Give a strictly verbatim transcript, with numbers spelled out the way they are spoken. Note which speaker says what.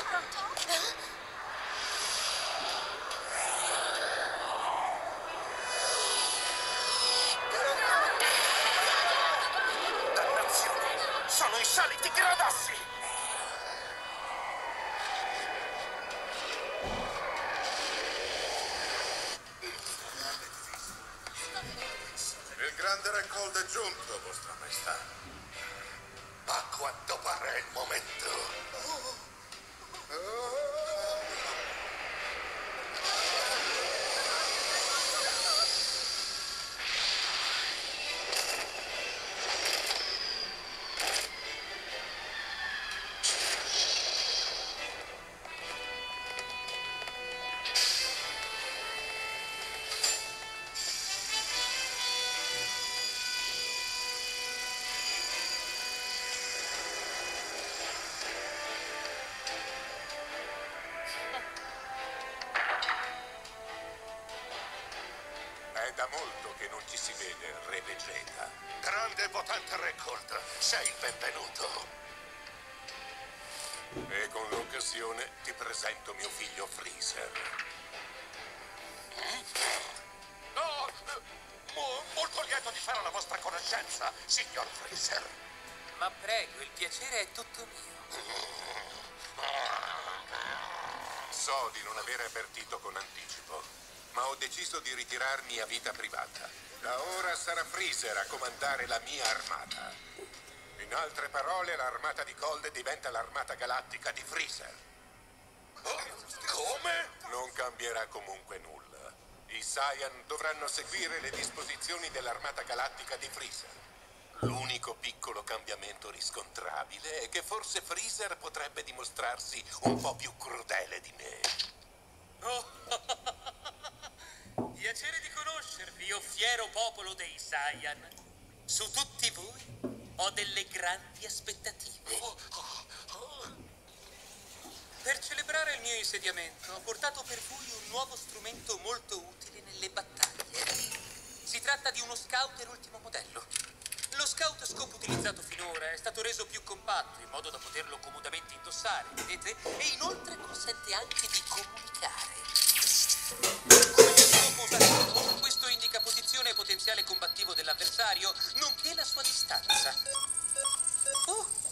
Speaker 1: Dannazione! Sono i soliti gradassi!
Speaker 2: Il grande raccolto è giunto, vostra maestà.
Speaker 1: A quanto pare è il momento.
Speaker 2: È da molto che non ci si vede, Re Vegeta.
Speaker 1: Grande e potente Record, sei il benvenuto.
Speaker 2: E con l'occasione ti presento mio figlio Freezer.
Speaker 1: Oh, mo- molto lieto di fare la vostra conoscenza, signor Freezer.
Speaker 3: Ma prego, il piacere è tutto mio.
Speaker 2: So di non aver avvertito con anticipo, ma ho deciso di ritirarmi a vita privata. Da ora sarà Freezer a comandare la mia armata. In altre parole, l'armata di Cold diventa l'armata galattica di Freezer.
Speaker 1: Oh, come?
Speaker 2: Non cambierà comunque nulla. I Saiyan dovranno seguire le disposizioni dell'armata galattica di Freezer. L'unico piccolo cambiamento riscontrabile è che forse Freezer potrebbe dimostrarsi un po' più crudele di me.
Speaker 3: Oh. Piacere di conoscervi, o fiero popolo dei Saiyan. Su tutti voi ho delle grandi aspettative. Per celebrare il mio insediamento ho portato per voi un nuovo strumento molto utile nelle battaglie. Si tratta di uno scouter ultimo modello. Lo scout scope utilizzato finora è stato reso più compatto in modo da poterlo comodamente indossare, vedete? E inoltre consente anche di comunicare. Come scopo usato, questo indica posizione e potenziale combattivo dell'avversario, nonché la sua distanza. Oh,